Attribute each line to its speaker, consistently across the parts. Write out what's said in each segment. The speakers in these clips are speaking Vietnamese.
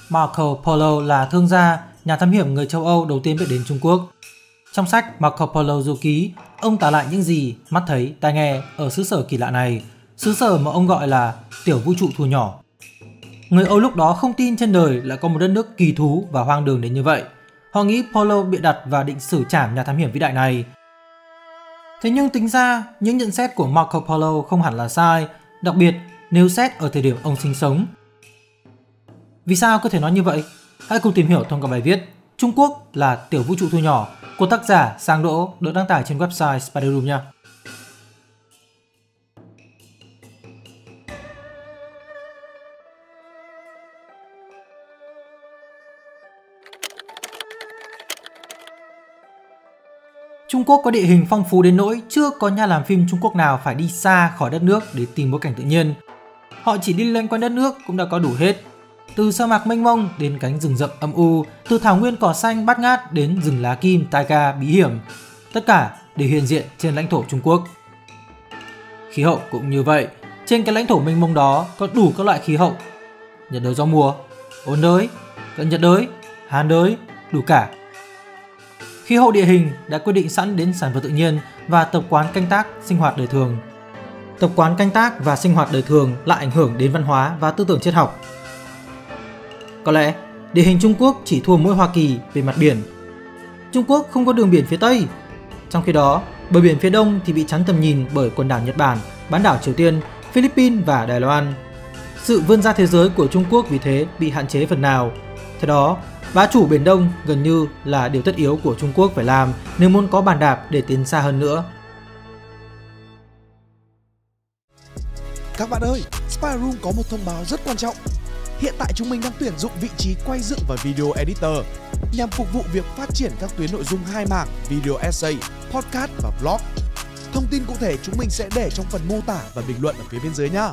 Speaker 1: Marco Polo là thương gia, nhà thám hiểm người châu Âu đầu tiên biết đến Trung Quốc. Trong sách Marco Polo Du Ký, ông tả lại những gì mắt thấy, tai nghe ở xứ sở kỳ lạ này, xứ sở mà ông gọi là tiểu vũ trụ thu nhỏ. Người Âu lúc đó không tin trên đời lại có một đất nước kỳ thú và hoang đường đến như vậy. Họ nghĩ Polo bịa đặt và định xử trảm nhà thám hiểm vĩ đại này. Thế nhưng tính ra, những nhận xét của Marco Polo không hẳn là sai, đặc biệt nếu xét ở thời điểm ông sinh sống. Vì sao có thể nói như vậy? Hãy cùng tìm hiểu thông qua bài viết Trung Quốc là tiểu vũ trụ thu nhỏ của tác giả Sang Đỗ được đăng tải trên website Spider Room nha. Trung Quốc có địa hình phong phú đến nỗi chưa có nhà làm phim Trung Quốc nào phải đi xa khỏi đất nước để tìm bối cảnh tự nhiên. Họ chỉ đi loanh quanh đất nước cũng đã có đủ hết. Từ sa mạc mênh mông đến cánh rừng rậm âm u, từ thảo nguyên cỏ xanh bát ngát đến rừng lá kim taiga bí hiểm, tất cả đều hiện diện trên lãnh thổ Trung Quốc. Khí hậu cũng như vậy, trên cái lãnh thổ mênh mông đó có đủ các loại khí hậu: nhiệt đới gió mùa, ôn đới, cận nhiệt đới, hàn đới, đủ cả. Khí hậu địa hình đã quyết định sẵn đến sản vật tự nhiên và tập quán canh tác sinh hoạt đời thường. Tập quán canh tác và sinh hoạt đời thường lại ảnh hưởng đến văn hóa và tư tưởng triết học. Có lẽ địa hình Trung Quốc chỉ thua mỗi Hoa Kỳ về mặt biển. Trung Quốc không có đường biển phía Tây. Trong khi đó, bờ biển phía Đông thì bị chắn tầm nhìn bởi quần đảo Nhật Bản, bán đảo Triều Tiên, Philippines và Đài Loan. Sự vươn ra thế giới của Trung Quốc vì thế bị hạn chế phần nào. Theo đó, bá chủ Biển Đông gần như là điều tất yếu của Trung Quốc phải làm nếu muốn có bàn đạp để tiến xa hơn nữa.
Speaker 2: Các bạn ơi, Spider Room có một thông báo rất quan trọng. Hiện tại chúng mình đang tuyển dụng vị trí quay dựng và video editor nhằm phục vụ việc phát triển các tuyến nội dung hai mảng video essay, podcast và blog. Thông tin cụ thể chúng mình sẽ để trong phần mô tả và bình luận ở phía bên dưới nhá.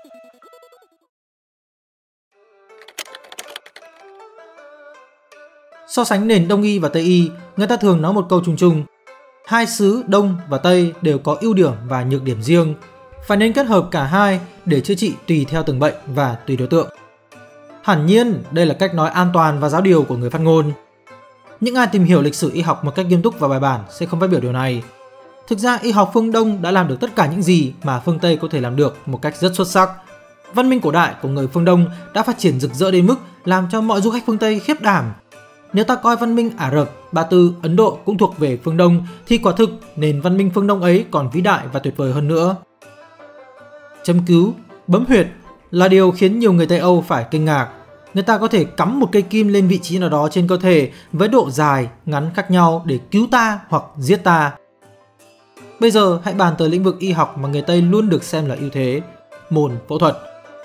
Speaker 1: So sánh nền Đông y và Tây y, người ta thường nói một câu chung chung: hai xứ Đông và Tây đều có ưu điểm và nhược điểm riêng, phải nên kết hợp cả hai để chữa trị tùy theo từng bệnh và tùy đối tượng. Hẳn nhiên, đây là cách nói an toàn và giáo điều của người phát ngôn. Những ai tìm hiểu lịch sử y học một cách nghiêm túc và bài bản sẽ không phát biểu điều này. Thực ra, y học phương Đông đã làm được tất cả những gì mà phương Tây có thể làm được một cách rất xuất sắc. Văn minh cổ đại của người phương Đông đã phát triển rực rỡ đến mức làm cho mọi du khách phương Tây khiếp đảm. Nếu ta coi văn minh Ả Rập, Ba Tư, Ấn Độ cũng thuộc về phương Đông thì quả thực nền văn minh phương Đông ấy còn vĩ đại và tuyệt vời hơn nữa. Châm cứu, bấm huyệt là điều khiến nhiều người Tây Âu phải kinh ngạc. Người ta có thể cắm một cây kim lên vị trí nào đó trên cơ thể với độ dài, ngắn khác nhau để cứu ta hoặc giết ta. Bây giờ hãy bàn tới lĩnh vực y học mà người Tây luôn được xem là ưu thế, môn phẫu thuật.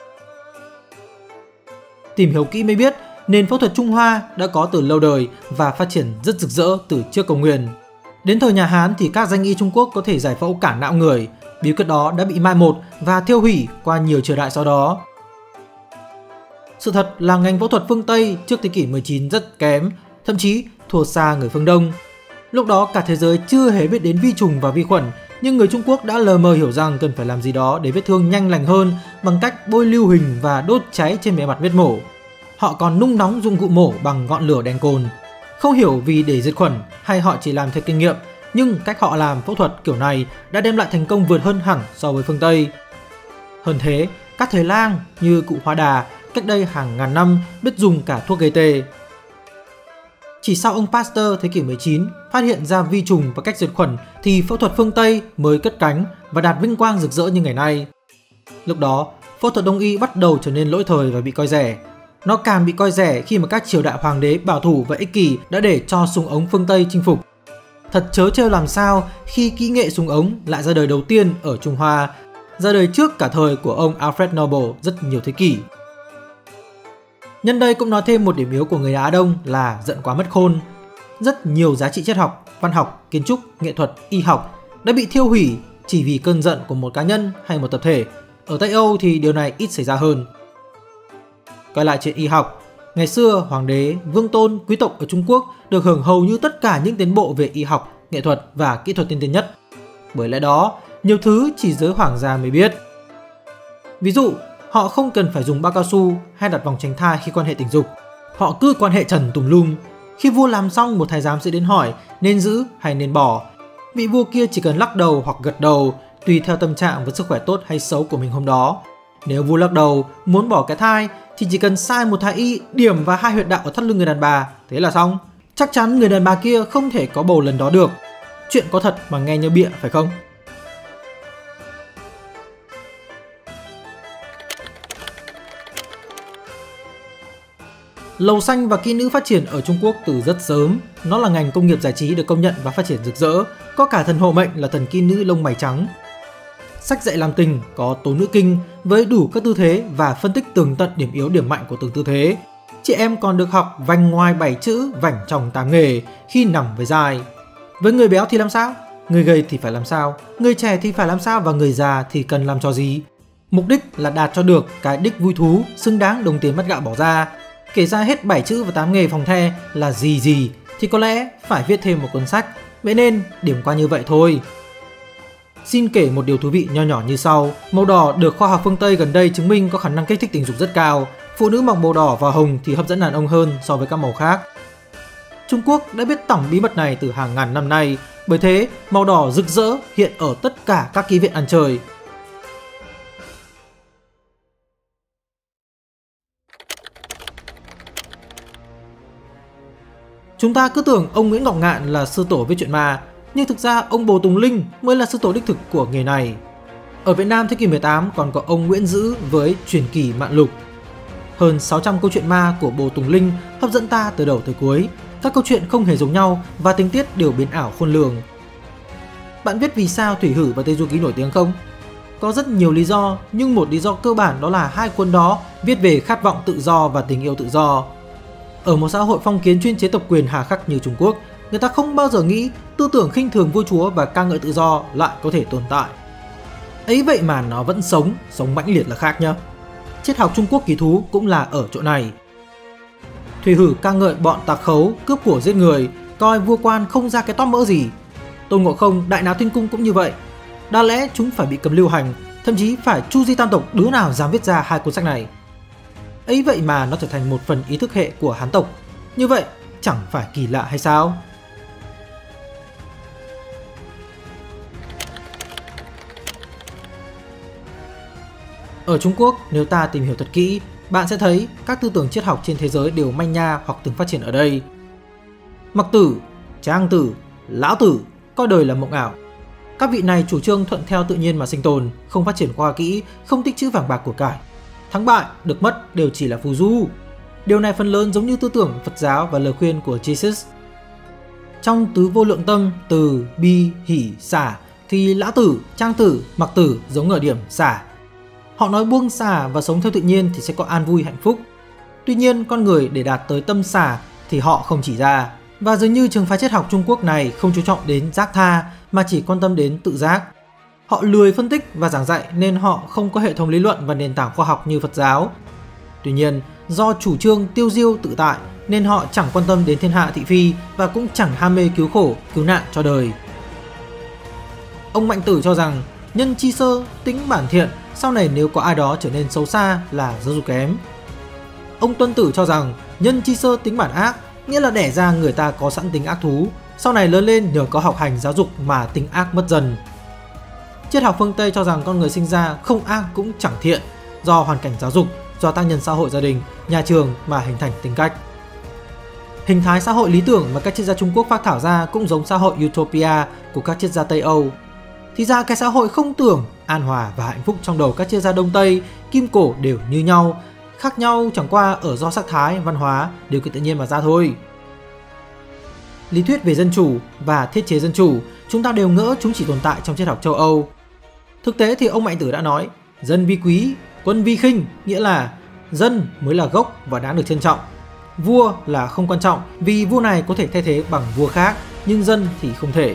Speaker 1: Tìm hiểu kỹ mới biết, nền phẫu thuật Trung Hoa đã có từ lâu đời và phát triển rất rực rỡ từ trước Công nguyên. Đến thời nhà Hán thì các danh y Trung Quốc có thể giải phẫu cả não người. Bí quyết đó đã bị mai một và thiêu hủy qua nhiều triều đại sau đó. Sự thật là ngành phẫu thuật phương Tây trước thế kỷ 19 rất kém, thậm chí thua xa người phương Đông. Lúc đó cả thế giới chưa hề biết đến vi trùng và vi khuẩn, nhưng người Trung Quốc đã lờ mờ hiểu rằng cần phải làm gì đó để vết thương nhanh lành hơn bằng cách bôi lưu huỳnh và đốt cháy trên bề mặt vết mổ. Họ còn nung nóng dụng cụ mổ bằng ngọn lửa đèn cồn. Không hiểu vì để diệt khuẩn hay họ chỉ làm theo kinh nghiệm, nhưng cách họ làm phẫu thuật kiểu này đã đem lại thành công vượt hơn hẳn so với phương Tây. Hơn thế, các thầy lang như cụ Hoa Đà cách đây hàng ngàn năm biết dùng cả thuốc gây tê. Chỉ sau ông Pasteur thế kỷ 19 phát hiện ra vi trùng và cách diệt khuẩn thì phẫu thuật phương Tây mới cất cánh và đạt vinh quang rực rỡ như ngày nay. Lúc đó, phẫu thuật Đông y bắt đầu trở nên lỗi thời và bị coi rẻ. Nó càng bị coi rẻ khi mà các triều đại hoàng đế bảo thủ và ích kỷ đã để cho súng ống phương Tây chinh phục. Thật trớ trêu làm sao khi kỹ nghệ súng ống lại ra đời đầu tiên ở Trung Hoa, ra đời trước cả thời của ông Alfred Nobel rất nhiều thế kỷ. Nhân đây cũng nói thêm một điểm yếu của người Á Đông là giận quá mất khôn. Rất nhiều giá trị triết học, văn học, kiến trúc, nghệ thuật, y học đã bị thiêu hủy chỉ vì cơn giận của một cá nhân hay một tập thể. Ở Tây Âu thì điều này ít xảy ra hơn. Quay lại chuyện y học, ngày xưa hoàng đế, vương tôn, quý tộc ở Trung Quốc được hưởng hầu như tất cả những tiến bộ về y học, nghệ thuật và kỹ thuật tiên tiến nhất. Bởi lẽ đó, nhiều thứ chỉ giới hoàng gia mới biết. Ví dụ, họ không cần phải dùng bao cao su hay đặt vòng tránh thai khi quan hệ tình dục. Họ cứ quan hệ trần tùm lum. Khi vua làm xong, một thái giám sẽ đến hỏi nên giữ hay nên bỏ. Vị vua kia chỉ cần lắc đầu hoặc gật đầu, tùy theo tâm trạng và sức khỏe tốt hay xấu của mình hôm đó. Nếu vua lắc đầu muốn bỏ cái thai thì chỉ cần sai một thái y điểm vào 2 huyệt đạo ở thắt lưng người đàn bà, thế là xong. Chắc chắn người đàn bà kia không thể có bầu lần đó được. Chuyện có thật mà nghe như bịa phải không? Lầu xanh và kỹ nữ phát triển ở Trung Quốc từ rất sớm. Nó là ngành công nghiệp giải trí được công nhận và phát triển rực rỡ. Có cả thần hộ mệnh là thần kỹ nữ lông mày trắng. Sách dạy làm tình có tố nữ kinh với đủ các tư thế và phân tích tường tận điểm yếu điểm mạnh của từng tư thế. Chị em còn được học vành ngoài 7 chữ, vảnh trong 8 nghề khi nằm với dài. Với người béo thì làm sao? Người gầy thì phải làm sao? Người trẻ thì phải làm sao? Và người già thì cần làm cho gì? Mục đích là đạt cho được cái đích vui thú, xứng đáng đồng tiền mắt gạo bỏ ra. Kể ra hết 7 chữ và 8 nghề phòng the là gì thì có lẽ phải viết thêm một cuốn sách. Vậy nên điểm qua như vậy thôi. Xin kể một điều thú vị nho nhỏ như sau. Màu đỏ được khoa học phương Tây gần đây chứng minh có khả năng kích thích tình dục rất cao. Phụ nữ mặc màu đỏ và hồng thì hấp dẫn đàn ông hơn so với các màu khác. Trung Quốc đã biết tỏng bí mật này từ hàng ngàn năm nay. Bởi thế, màu đỏ rực rỡ hiện ở tất cả các ký viện ăn chơi. Chúng ta cứ tưởng ông Nguyễn Ngọc Ngạn là sư tổ viết truyện ma, nhưng thực ra ông Bồ Tùng Linh mới là sư tổ đích thực của nghề này. Ở Việt Nam thế kỷ 18 còn có ông Nguyễn Dữ với Truyền kỳ Mạn Lục. Hơn 600 câu chuyện ma của Bồ Tùng Linh hấp dẫn ta từ đầu tới cuối. Các câu chuyện không hề giống nhau và tình tiết đều biến ảo khôn lường. Bạn biết vì sao Thủy Hử và Tây Du Ký nổi tiếng không? Có rất nhiều lý do, nhưng một lý do cơ bản đó là hai cuốn đó viết về khát vọng tự do và tình yêu tự do. Ở một xã hội phong kiến chuyên chế tộc quyền hà khắc như Trung Quốc, người ta không bao giờ nghĩ tư tưởng khinh thường vua chúa và ca ngợi tự do lại có thể tồn tại. Ấy vậy mà nó vẫn sống mãnh liệt là khác nhá. Triết học Trung Quốc kỳ thú cũng là ở chỗ này. Thủy Hử ca ngợi bọn tặc khấu, cướp của giết người, coi vua quan không ra cái tóp mỡ gì. Tôn Ngộ Không, Đại Náo Thiên Cung cũng như vậy. Đáng lẽ chúng phải bị cấm lưu hành, thậm chí phải chu di tam tộc đứa nào dám viết ra hai cuốn sách này. Ấy vậy mà nó trở thành một phần ý thức hệ của Hán tộc. Như vậy chẳng phải kỳ lạ hay sao? Ở Trung Quốc, nếu ta tìm hiểu thật kỹ, bạn sẽ thấy các tư tưởng triết học trên thế giới đều manh nha hoặc từng phát triển ở đây. Mặc Tử, Trang Tử, Lão Tử coi đời là mộng ảo. Các vị này chủ trương thuận theo tự nhiên mà sinh tồn, không phát triển khoa kỹ, không tích trữ vàng bạc của cải. Thắng bại, được mất đều chỉ là phù du. Điều này phần lớn giống như tư tưởng Phật giáo và lời khuyên của Jesus. Trong tứ vô lượng tâm, từ, bi, hỷ, xả thì Lão Tử, Trang Tử, Mặc Tử giống ở điểm xả. Họ nói buông xả và sống theo tự nhiên thì sẽ có an vui hạnh phúc. Tuy nhiên, con người để đạt tới tâm xả thì họ không chỉ ra. Và dường như trường phái triết học Trung Quốc này không chú trọng đến giác tha mà chỉ quan tâm đến tự giác. Họ lười phân tích và giảng dạy nên họ không có hệ thống lý luận và nền tảng khoa học như Phật giáo. Tuy nhiên, do chủ trương tiêu diêu tự tại nên họ chẳng quan tâm đến thiên hạ thị phi và cũng chẳng ham mê cứu khổ, cứu nạn cho đời. Ông Mạnh Tử cho rằng nhân chi sơ, tính bản thiện, sau này nếu có ai đó trở nên xấu xa là giáo dục kém. Ông Tuân Tử cho rằng nhân chi sơ tính bản ác, nghĩa là đẻ ra người ta có sẵn tính ác thú, sau này lớn lên nhờ có học hành giáo dục mà tính ác mất dần. Triết học phương Tây cho rằng con người sinh ra không ác cũng chẳng thiện, do hoàn cảnh giáo dục, do tác nhân xã hội gia đình, nhà trường mà hình thành tính cách. Hình thái xã hội lý tưởng mà các triết gia Trung Quốc phác thảo ra cũng giống xã hội Utopia của các triết gia Tây Âu. Thì ra cái xã hội không tưởng, an hòa và hạnh phúc trong đầu các triết gia Đông Tây, Kim Cổ đều như nhau, khác nhau chẳng qua ở do sắc thái, văn hóa, điều kiện tự nhiên mà ra thôi. Lý thuyết về dân chủ và thiết chế dân chủ, chúng ta đều ngỡ chúng chỉ tồn tại trong triết học châu Âu. Thực tế thì ông Mạnh Tử đã nói, dân vi quý, quân vi khinh, nghĩa là dân mới là gốc và đáng được trân trọng. Vua là không quan trọng vì vua này có thể thay thế bằng vua khác, nhưng dân thì không thể.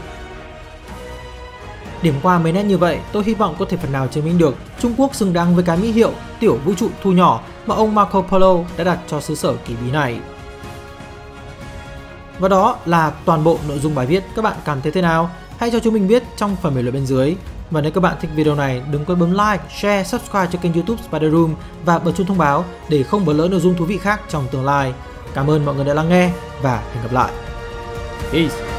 Speaker 1: Điểm qua mấy nét như vậy, tôi hy vọng có thể phần nào chứng minh được Trung Quốc xứng đáng với cái mỹ hiệu tiểu vũ trụ thu nhỏ mà ông Marco Polo đã đặt cho xứ sở kỳ bí này. Và đó là toàn bộ nội dung bài viết. Các bạn cảm thấy thế nào? Hãy cho chúng mình biết trong phần bình luận bên dưới. Và nếu các bạn thích video này, đừng quên bấm like, share, subscribe cho kênh YouTube Spider Room và bật chuông thông báo để không bỏ lỡ nội dung thú vị khác trong tương lai. Cảm ơn mọi người đã lắng nghe và hẹn gặp lại. Peace!